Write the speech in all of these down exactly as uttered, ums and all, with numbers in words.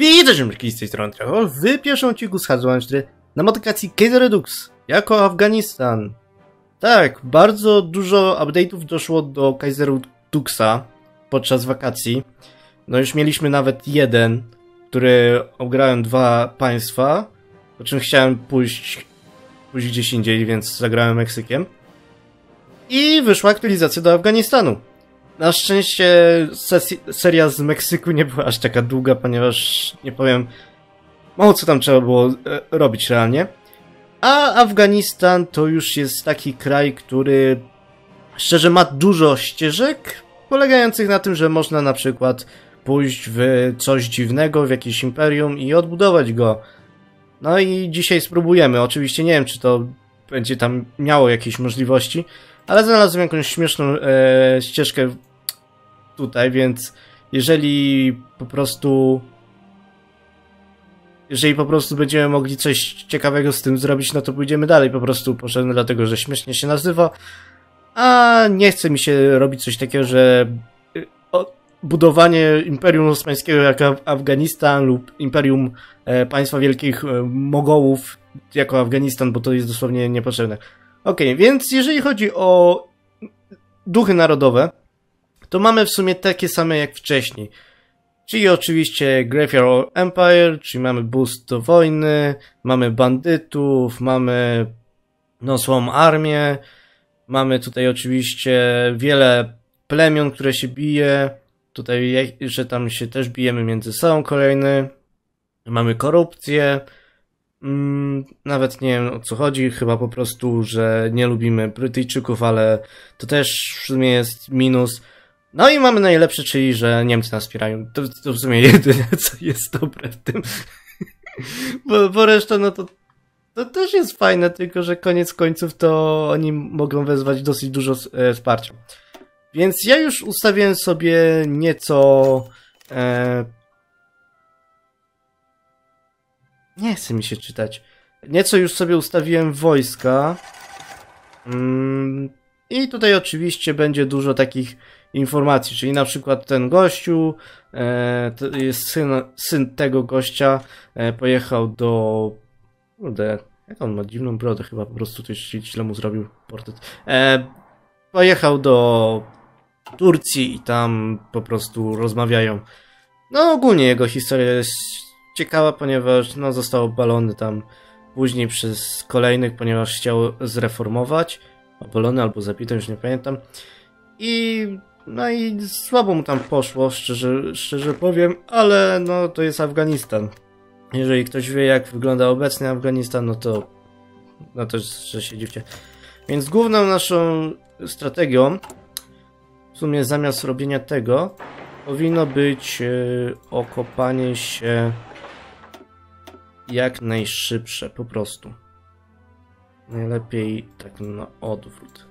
Widzę, że z tej strony Trachol w pierwszym odcinku z Hardline cztery na modyfikacji Kaiser Redux jako Afganistan. Tak, bardzo dużo update'ów doszło do Kaiser Reduxa podczas wakacji. No już mieliśmy nawet jeden, który obgrałem dwa państwa, po czym chciałem pójść, pójść gdzieś indziej, więc zagrałem Meksykiem. I wyszła aktualizacja do Afganistanu. Na szczęście seria z Meksyku nie była aż taka długa, ponieważ, nie powiem, mało co tam trzeba było e, robić realnie. A Afganistan to już jest taki kraj, który szczerze ma dużo ścieżek, polegających na tym, że można na przykład pójść w coś dziwnego, w jakieś imperium i odbudować go. No i dzisiaj spróbujemy. Oczywiście nie wiem, czy to będzie tam miało jakieś możliwości, ale znalazłem jakąś śmieszną e, ścieżkę tutaj, więc jeżeli po prostu jeżeli po prostu będziemy mogli coś ciekawego z tym zrobić, no to pójdziemy dalej. Po prostu poszedłem dlatego, że śmiesznie się nazywa, a nie chce mi się robić coś takiego, że o, budowanie Imperium Osmańskiego jak Afganistan lub Imperium e, Państwa Wielkich e, Mogołów jako Afganistan, bo to jest dosłownie niepotrzebne. Okej, okay, więc jeżeli chodzi o duchy narodowe, to mamy w sumie takie same jak wcześniej. Czyli oczywiście Graveyard Empire, czyli mamy boost do wojny, mamy bandytów, mamy no, złą armię, mamy tutaj oczywiście wiele plemion, które się bije, tutaj, że tam się też bijemy między sobą kolejny, mamy korupcję, mm, nawet nie wiem o co chodzi, chyba po prostu, że nie lubimy Brytyjczyków, ale to też w sumie jest minus. No i mamy najlepsze, czyli że Niemcy nas wspierają. To, to w sumie jedyne, co jest dobre w tym. bo, bo reszta, no to, to też jest fajne, tylko że koniec końców to oni mogą wezwać dosyć dużo e, wsparcia. Więc ja już ustawiłem sobie nieco... E... Nie chce mi się czytać. Nieco już sobie ustawiłem wojska. Mm, I tutaj oczywiście będzie dużo takich informacji, czyli na przykład ten gościu, e, to jest syn, syn tego gościa, e, pojechał do... Kurde, jak on ma dziwną brodę, chyba po prostu ktoś źle mu zrobił portret. E, pojechał do Turcji i tam po prostu rozmawiają. No ogólnie jego historia jest ciekawa, ponieważ no, został obalony tam później przez kolejnych, ponieważ chciał zreformować. Obalony albo zabity, już nie pamiętam. I no i słabo mu tam poszło, szczerze, szczerze powiem, ale no to jest Afganistan. Jeżeli ktoś wie, jak wygląda obecny Afganistan, no to no to, że się dziwcie. Więc główną naszą strategią, w sumie zamiast robienia tego, powinno być yy, okopanie się jak najszybsze, po prostu. Najlepiej tak na odwrót.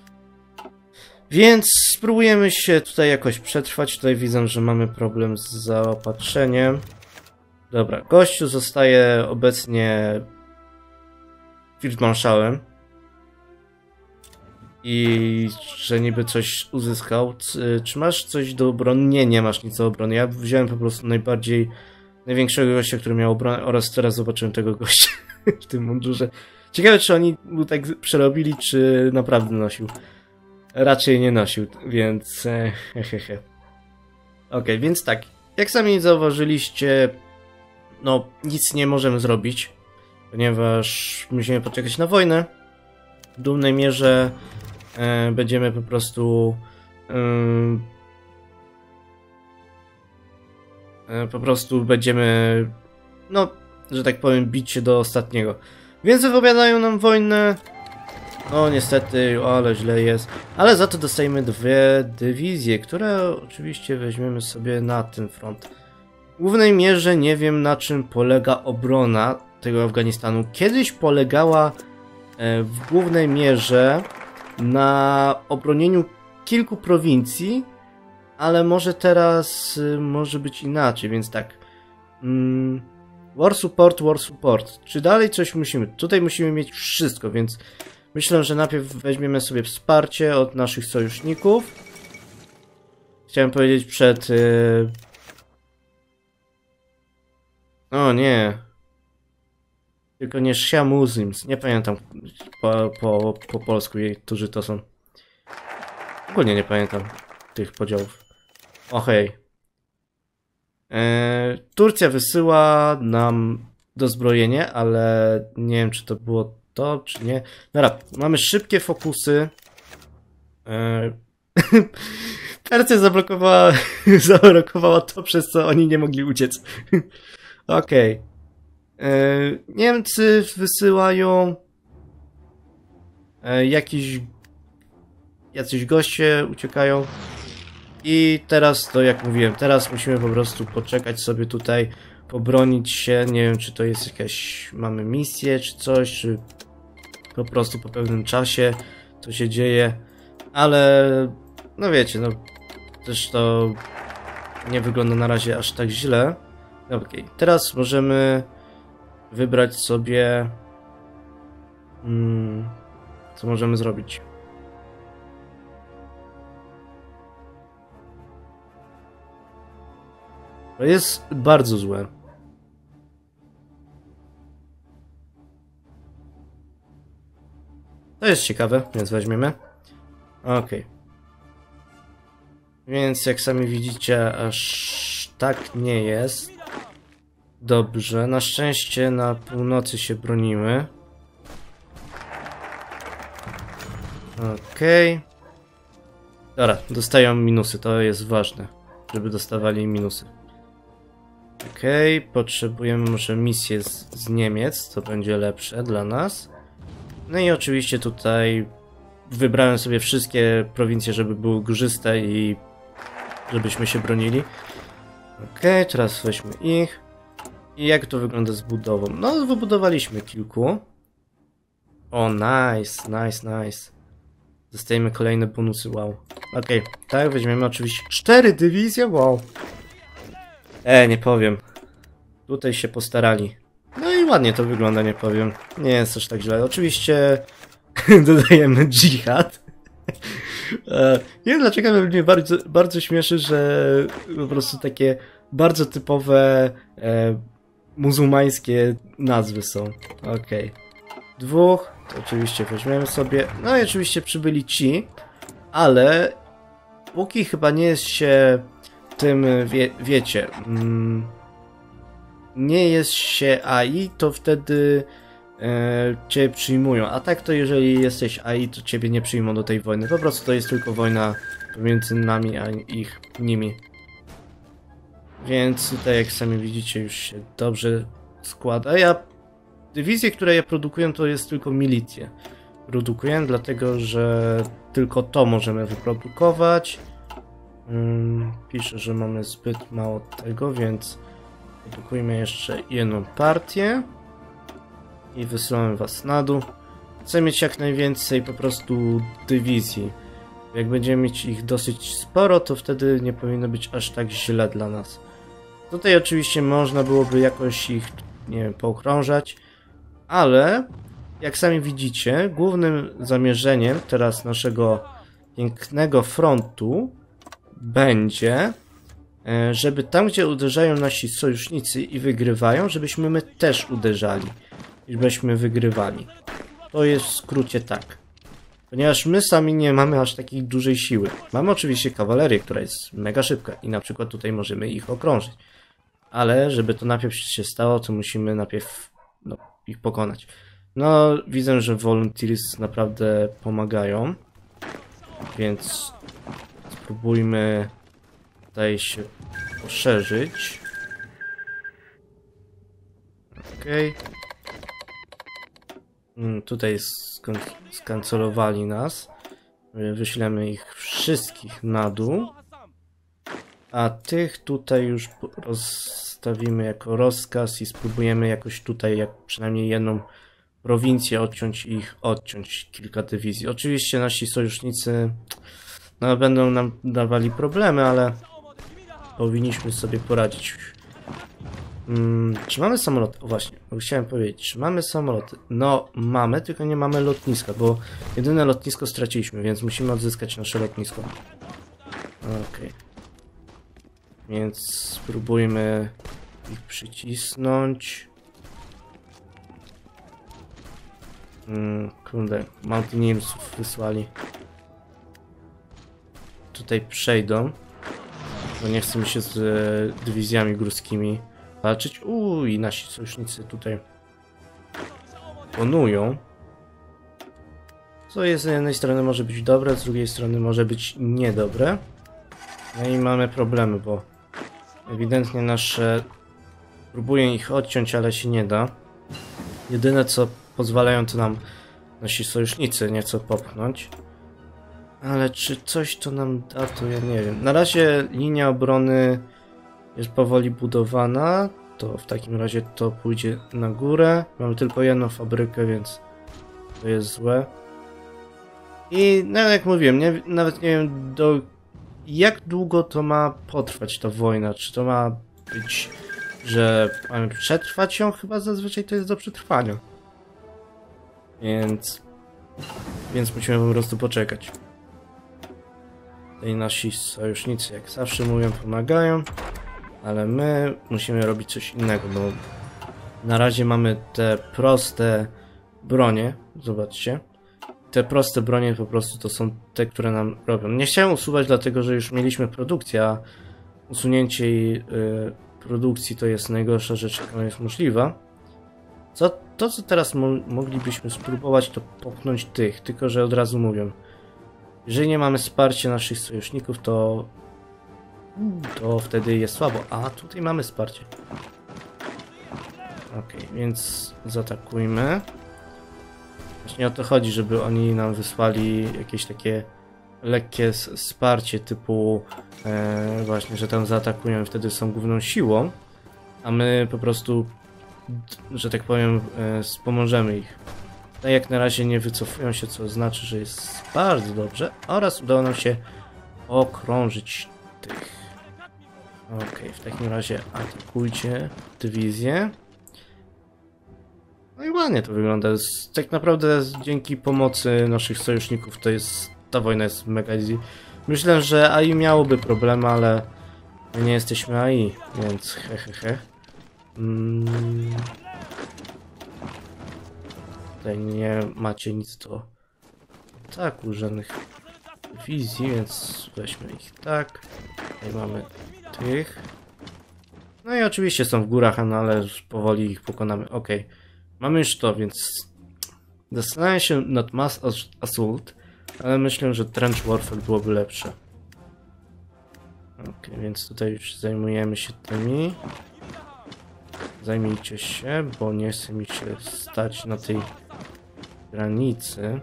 Więc spróbujemy się tutaj jakoś przetrwać. Tutaj widzę, że mamy problem z zaopatrzeniem. Dobra, gościu zostaje obecnie Field Marszałem. I że niby coś uzyskał. Czy masz coś do obrony? Nie, nie masz nic do obrony. Ja wziąłem po prostu najbardziej, największego gościa, który miał obronę, oraz teraz zobaczyłem tego gościa w tym mundurze. Ciekawe, czy oni mu tak przerobili, czy naprawdę nosił. Raczej nie nosił, więc hehehe. Ok, więc tak, jak sami zauważyliście, no nic nie możemy zrobić, ponieważ musimy poczekać na wojnę. W dumnej mierze e, będziemy po prostu e, e, po prostu będziemy, no, że tak powiem, bić się do ostatniego. Więc wypowiadają nam wojnę. No niestety, ale źle jest. Ale za to dostajemy dwie dywizje, które oczywiście weźmiemy sobie na ten front. W głównej mierze nie wiem, na czym polega obrona tego Afganistanu. Kiedyś polegała w głównej mierze na obronieniu kilku prowincji, ale może teraz może być inaczej, więc tak. Mm, war support, war support. Czy dalej coś musimy? Tutaj musimy mieć wszystko, więc myślę, że najpierw weźmiemy sobie wsparcie od naszych sojuszników. Chciałem powiedzieć przed... Yy... O nie. Tylko nie Shia Muslims. Nie pamiętam po, po, po polsku, którzy to są. Ogólnie nie pamiętam tych podziałów. O hej. Eee, Turcja wysyła nam dozbrojenie, ale nie wiem, czy to było to, czy nie. Dobra, mamy szybkie fokusy. Eee, Percja zablokowała, zablokowała to, przez co oni nie mogli uciec. Okej. Okay. Eee, Niemcy wysyłają eee, jakiś jacyś goście uciekają. I teraz to, jak mówiłem, teraz musimy po prostu poczekać sobie tutaj, pobronić się. Nie wiem, czy to jest jakaś, mamy misję, czy coś, czy po prostu po pewnym czasie to się dzieje. Ale, no wiecie, no też to nie wygląda na razie aż tak źle. Okej, okay. Teraz możemy wybrać sobie, hmm, co możemy zrobić. To jest bardzo złe. To jest ciekawe, więc weźmiemy. Ok. Więc jak sami widzicie, aż tak nie jest. Dobrze, na szczęście na północy się bronimy. Okej. Dobra, dostają minusy, to jest ważne, żeby dostawali minusy. Okej, okay, potrzebujemy może misję z, z Niemiec, to będzie lepsze dla nas. No i oczywiście tutaj wybrałem sobie wszystkie prowincje, żeby były górzyste i żebyśmy się bronili. Okej, okay, teraz weźmy ich. I jak to wygląda z budową? No, wybudowaliśmy kilku. O, nice, nice, nice. Dostajemy kolejne bonusy, wow. Okej, okay, tak, weźmiemy oczywiście cztery dywizje, wow. E, nie powiem. Tutaj się postarali. No i ładnie to wygląda, nie powiem. Nie jest aż tak źle. Oczywiście dodajemy dżihad. e, nie wiem dlaczego, ale mnie bardzo, bardzo śmieszy, że po prostu takie bardzo typowe e, muzułmańskie nazwy są. Okej. Okay. Dwóch, to oczywiście weźmiemy sobie. No i oczywiście przybyli ci, ale póki chyba nie jest się tym, wie, wiecie, mm, nie jest się A I, to wtedy e, cię przyjmują, a tak to jeżeli jesteś A I, to ciebie nie przyjmą do tej wojny, po prostu to jest tylko wojna pomiędzy nami a ich, nimi. Więc tutaj jak sami widzicie już się dobrze składa. Ja, dywizje, które ja produkuję, to jest tylko milicję. Produkuję dlatego, że tylko to możemy wyprodukować. Hmm, pisze, że mamy zbyt mało tego, więc produkujmy jeszcze jedną partię i wysyłamy was na dół. Chcę mieć jak najwięcej po prostu dywizji. Jak będziemy mieć ich dosyć sporo, to wtedy nie powinno być aż tak źle dla nas. Tutaj oczywiście można byłoby jakoś ich, nie wiem, pookrążać, ale jak sami widzicie, głównym zamierzeniem teraz naszego pięknego frontu będzie, żeby tam, gdzie uderzają nasi sojusznicy i wygrywają, żebyśmy my też uderzali. Żebyśmy wygrywali. To jest w skrócie tak. Ponieważ my sami nie mamy aż takiej dużej siły. Mamy oczywiście kawalerię, która jest mega szybka i na przykład tutaj możemy ich okrążyć. Ale żeby to najpierw się stało, to musimy najpierw no, ich pokonać. No, widzę, że Volunteers naprawdę pomagają. Więc spróbujmy tutaj się poszerzyć. Okej. Okay. Tutaj skan skancelowali nas. Wyślemy ich wszystkich na dół. A tych tutaj już rozstawimy jako rozkaz i spróbujemy jakoś tutaj, jak przynajmniej jedną prowincję odciąć i ich odciąć kilka dywizji. Oczywiście nasi sojusznicy no, będą nam dawali problemy, ale powinniśmy sobie poradzić. Hmm, czy mamy samoloty? O właśnie, chciałem powiedzieć, czy mamy samoloty? No, mamy, tylko nie mamy lotniska, bo jedyne lotnisko straciliśmy, więc musimy odzyskać nasze lotnisko. Okej. Okay. Więc spróbujmy ich przycisnąć. Hmm, kurde, Mountaineersów wysłali. Tutaj przejdą. Bo nie chcę mi się z e, dywizjami górskimi walczyć. Uuu, i nasi sojusznicy tutaj ponują. Co jest z jednej strony może być dobre, z drugiej strony może być niedobre. No i mamy problemy, bo ewidentnie nasze... Próbuję ich odciąć, ale się nie da. Jedyne co pozwalają to nam nasi sojusznicy nieco popchnąć. Ale czy coś to nam da, to ja nie wiem. Na razie linia obrony jest powoli budowana. To w takim razie to pójdzie na górę. Mamy tylko jedną fabrykę, więc to jest złe. I no jak mówiłem, nie, nawet nie wiem do jak długo to ma potrwać ta wojna. Czy to ma być, że mamy przetrwać ją? Chyba zazwyczaj to jest do przetrwania. Więc... Więc musimy po prostu poczekać. I nasi sojusznicy, jak zawsze mówią, pomagają. Ale my musimy robić coś innego, bo na razie mamy te proste bronie. Zobaczcie. Te proste bronie po prostu to są te, które nam robią. Nie chciałem usuwać, dlatego że już mieliśmy produkcję, a usunięcie jej y, produkcji to jest najgorsza rzecz, jaka jest możliwa. Co, to, co teraz mo moglibyśmy spróbować, to popchnąć tych, tylko że od razu mówię. Jeżeli nie mamy wsparcia naszych sojuszników, to to wtedy jest słabo. A tutaj mamy wsparcie. Ok, więc zaatakujmy. Właśnie o to chodzi, żeby oni nam wysłali jakieś takie lekkie wsparcie typu e, właśnie, że tam zaatakują i wtedy są główną siłą, a my po prostu, że tak powiem, e, wspomożemy ich. No jak na razie nie wycofują się, co znaczy, że jest bardzo dobrze, oraz udało nam się okrążyć tych. Ok, w takim razie atakujcie dywizję. No i ładnie to wygląda. Tak naprawdę dzięki pomocy naszych sojuszników to jest, ta wojna jest mega easy. Myślę, że A I miałoby problemy, ale my nie jesteśmy A I, więc he he he. Mm. Tutaj nie macie nic do ataku, żadnych wizji, więc weźmy ich tak. Tutaj mamy tych. No i oczywiście są w górach, no ale już powoli ich pokonamy. Ok, mamy już to, więc zastanawiam się nad Mass Assault, ale myślę, że Trench Warfare byłoby lepsze. Ok, więc tutaj już zajmujemy się tymi. Zajmijcie się, bo nie chce mi się stać na tej granicy.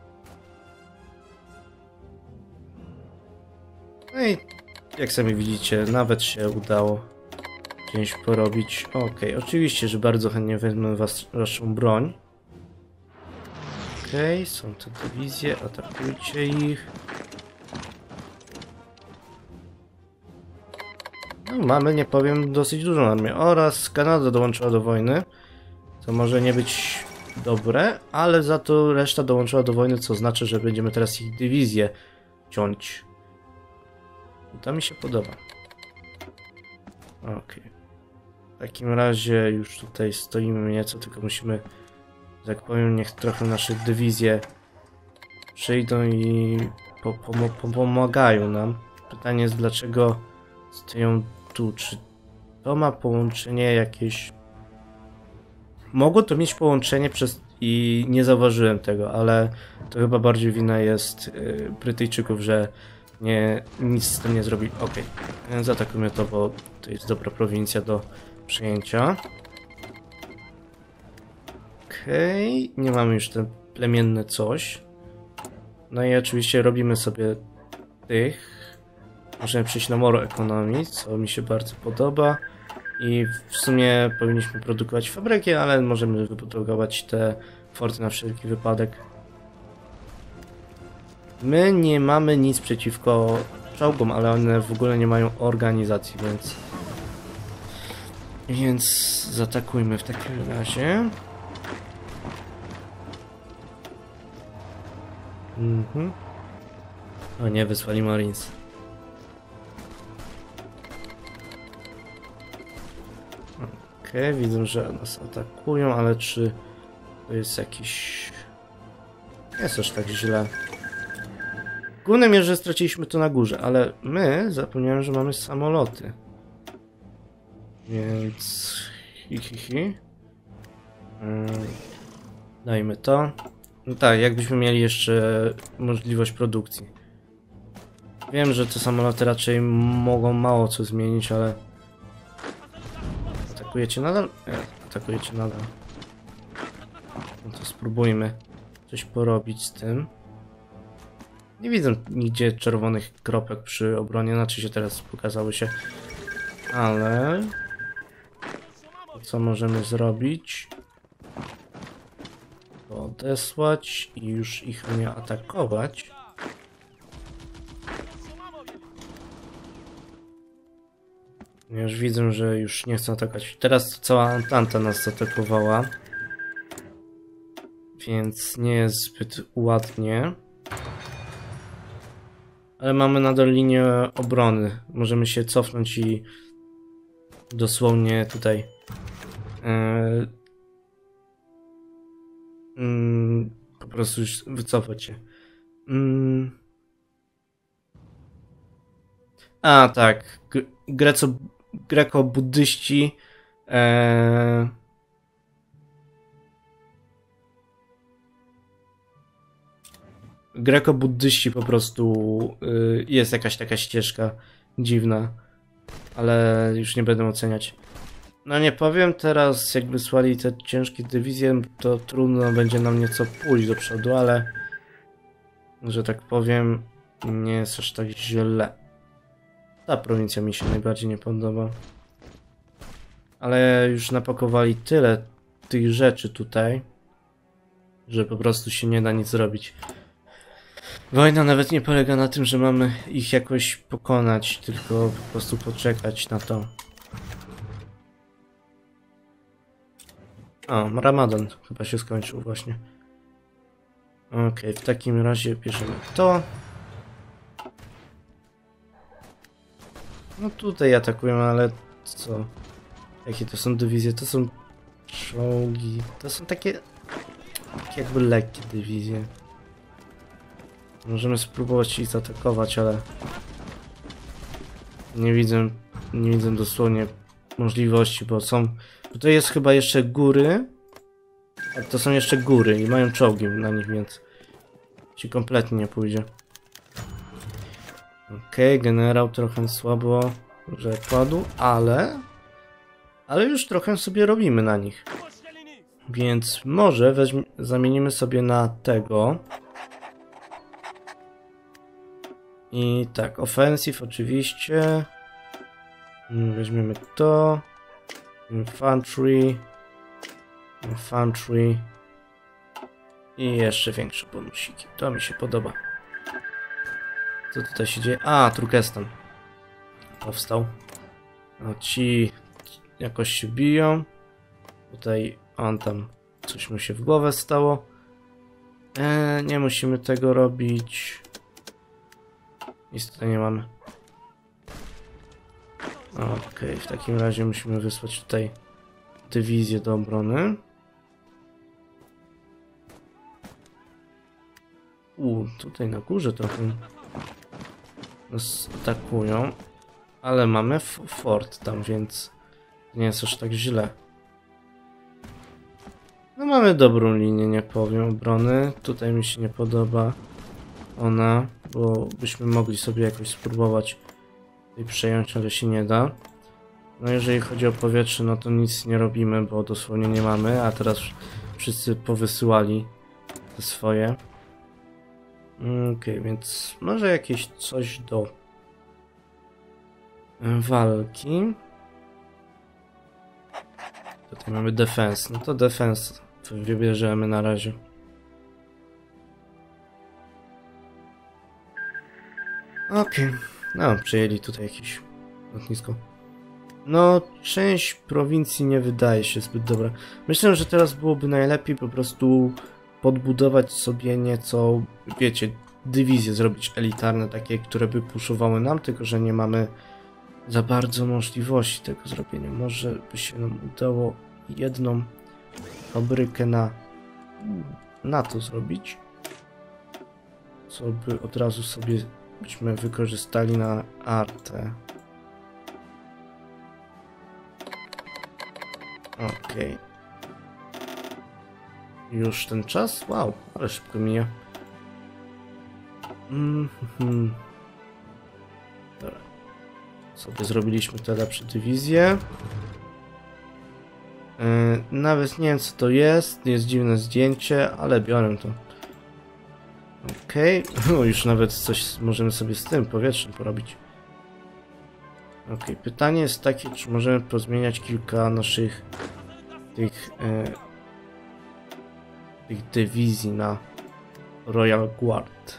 No i jak sami widzicie, nawet się udało część porobić. Ok, oczywiście, że bardzo chętnie wezmę was, waszą broń. Ok, są te dywizje, atakujcie ich. No, mamy, nie powiem, dosyć dużą armię. Oraz Kanada dołączyła do wojny. To może nie być dobre, ale za to reszta dołączyła do wojny, co znaczy, że będziemy teraz ich dywizję ciąć. I to mi się podoba. Ok. W takim razie już tutaj stoimy nieco, tylko musimy, że tak powiem, niech trochę nasze dywizje przyjdą i po, po, po, pomagają nam. Pytanie jest, dlaczego stoją tu, czy to ma połączenie jakieś... Mogło to mieć połączenie przez... i nie zauważyłem tego, ale to chyba bardziej wina jest yy, Brytyjczyków, że nie, nic z tym nie zrobili. Ok, zaatakujmy to, bo to jest dobra prowincja do przejęcia. Okej, okay. Nie mamy już te plemienne coś. No i oczywiście robimy sobie tych. Możemy przejść na Moro Economy, co mi się bardzo podoba. I w sumie powinniśmy produkować fabryki, ale możemy wyprodukować te forty na wszelki wypadek. My nie mamy nic przeciwko czołgom, ale one w ogóle nie mają organizacji, więc... Więc zaatakujmy w takim razie. Mhm. O nie, wysłali Marines. Okej, okay, widzę, że nas atakują, ale czy to jest jakiś... Nie jest aż tak źle. Głównym jest, że straciliśmy to na górze, ale my zapomniałem, że mamy samoloty. Więc... Hi, hi, hi. Hmm. Dajmy to. No tak, jakbyśmy mieli jeszcze możliwość produkcji. Wiem, że te samoloty raczej mogą mało co zmienić, ale... Atakujecie nadal? Nie, atakujecie nadal. No to spróbujmy coś porobić z tym. Nie widzę nigdzie czerwonych kropek przy obronie, znaczy się teraz pokazały się. Ale... Co możemy zrobić? Odesłać i już ich nie atakować. Ja już widzę, że już nie chcą atakować. Teraz cała Antanta nas zaatakowała. Więc nie jest zbyt ładnie. Ale mamy nadal linię obrony. Możemy się cofnąć i dosłownie tutaj yy, yy, po prostu już wycofać się. Yy. A tak, Greco, greko-buddyści yy, greko-buddyści po prostu yy, jest jakaś taka ścieżka dziwna, ale już nie będę oceniać. No nie powiem, teraz jak wysłali te ciężkie dywizje, to trudno będzie nam nieco pójść do przodu, ale że tak powiem, nie jest aż tak źle. Ta prowincja mi się najbardziej nie podoba. Ale już napakowali tyle tych rzeczy tutaj, że po prostu się nie da nic zrobić. Wojna nawet nie polega na tym, że mamy ich jakoś pokonać, tylko po prostu poczekać na to. O, Ramadan chyba się skończył właśnie. Okej, okay, w takim razie bierzemy to. No tutaj atakują, ale co? Jakie to są dywizje? To są czołgi. To są takie, takie jakby lekkie dywizje. Możemy spróbować ich zaatakować, ale nie widzę, nie widzę dosłownie możliwości, bo są... Tutaj jest chyba jeszcze góry. A to są jeszcze góry i mają czołgi na nich, więc ci kompletnie nie pójdzie. Okej, okay, generał trochę słabo, że padł, ale... Ale już trochę sobie robimy na nich. Więc może weźmie, zamienimy sobie na tego. I tak, offensive oczywiście. Weźmiemy to. Infantry. Infantry. I jeszcze większe bonusiki. To mi się podoba. Co tutaj się dzieje? A, Turkestan powstał. No ci jakoś się biją. Tutaj on tam coś mu się w głowę stało. Eee, nie musimy tego robić. Nic tutaj nie mamy. Okej, okay, w takim razie musimy wysłać tutaj dywizję do obrony. U, tutaj na górze trochę nas atakują, ale mamy fort tam, więc nie jest aż tak źle. No mamy dobrą linię, nie powiem, obrony. Tutaj mi się nie podoba ona, bo byśmy mogli sobie jakoś spróbować tutaj przejąć, ale się nie da. No jeżeli chodzi o powietrze, no to nic nie robimy, bo dosłownie nie mamy, a teraz wszyscy powysyłali te swoje. Okej, okay, więc może jakieś coś do walki. Tutaj mamy defense, no to defense wybierzemy na razie. Okej, okay. No przejęli tutaj jakieś lotnisko. No, część prowincji nie wydaje się zbyt dobra. Myślę, że teraz byłoby najlepiej po prostu podbudować sobie nieco, wiecie, dywizje zrobić elitarne, takie, które by puszowały nam, tylko że nie mamy za bardzo możliwości tego zrobienia. Może by się nam udało jedną fabrykę na, na to zrobić, co by od razu sobie byśmy wykorzystali na artę. Okej. Okay. Już ten czas? Wow, ale szybko mija. Mm -hmm. Dobra. Sobie zrobiliśmy te lepsze dywizje. Yy, nawet nie wiem co to jest. Jest dziwne zdjęcie, ale biorę to. Okej. Okay. O, już nawet coś możemy sobie z tym powietrzem porobić. Okej, okay. Pytanie jest takie, czy możemy pozmieniać kilka naszych tych, yy, tych dywizji na Royal Guard.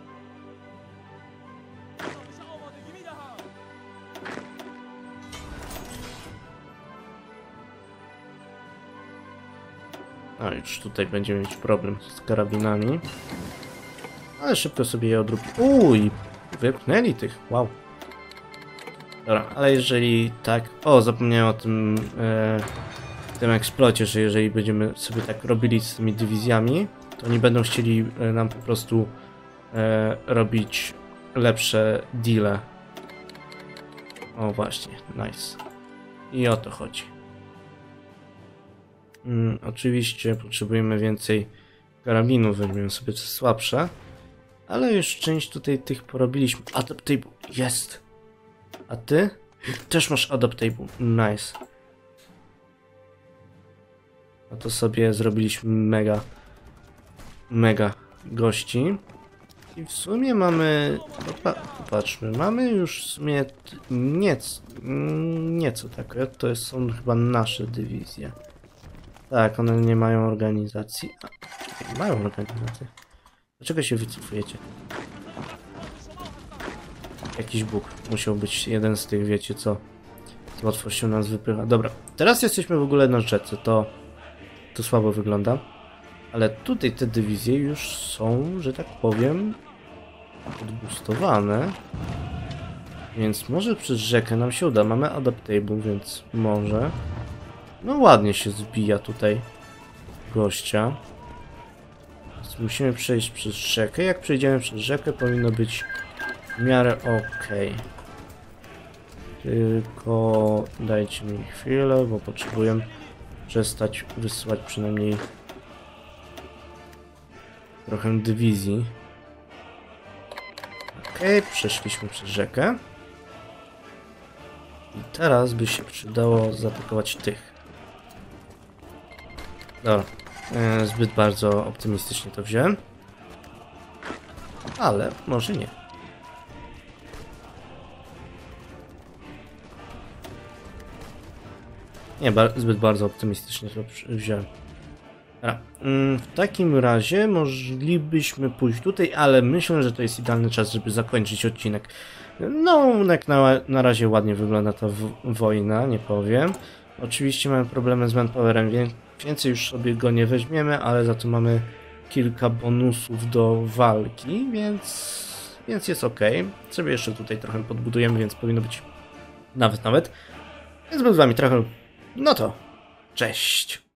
A już tutaj będziemy mieć problem z karabinami. Ale szybko sobie je odrobimy. Uj, wypchnęli tych, wow. Dobra, ale jeżeli tak... O, zapomniałem o tym, e, tym eksplocie, że jeżeli będziemy sobie tak robili z tymi dywizjami, to oni będą chcieli nam po prostu e, robić lepsze deale. O właśnie, nice. I o to chodzi. Hmm, oczywiście potrzebujemy więcej karabinów, weźmiemy sobie te słabsze. Ale już część tutaj tych porobiliśmy. Adaptable, jest! A ty? Też masz adaptable, nice. No to sobie zrobiliśmy mega, mega gości. I w sumie mamy, popatrzmy, mamy już w sumie nieco, nieco takie, to są chyba nasze dywizje. Tak, one nie mają organizacji. A, czekaj, mają organizację. Dlaczego się wycofujecie? Jakiś bóg musiał być jeden z tych, wiecie co, z łatwością nas wypycha. Dobra, teraz jesteśmy w ogóle na rzece, to, to słabo wygląda. Ale tutaj te dywizje już są, że tak powiem, odbustowane. Więc może przez rzekę nam się uda. Mamy adaptable, więc może. No ładnie się zbija tutaj gościa. Więc musimy przejść przez rzekę. Jak przejdziemy przez rzekę, powinno być w miarę ok. Tylko dajcie mi chwilę, bo potrzebuję przestać wysyłać przynajmniej trochę dywizji. Ok, przeszliśmy przez rzekę. I teraz by się przydało zaatakować tych. Dobra, e, zbyt bardzo optymistycznie to wziąłem. Ale może nie. Nie, ba zbyt bardzo optymistycznie to wziąłem. Dobra. W takim razie moglibyśmy pójść tutaj, ale myślę, że to jest idealny czas, żeby zakończyć odcinek. No, jak na, na razie ładnie wygląda ta wojna, nie powiem. Oczywiście mamy problemy z manpowerem, więc więcej już sobie go nie weźmiemy, ale za to mamy kilka bonusów do walki, więc, więc jest ok. Sobie jeszcze tutaj trochę podbudujemy, więc powinno być nawet, nawet. Więc był z wami trochę. No to, cześć!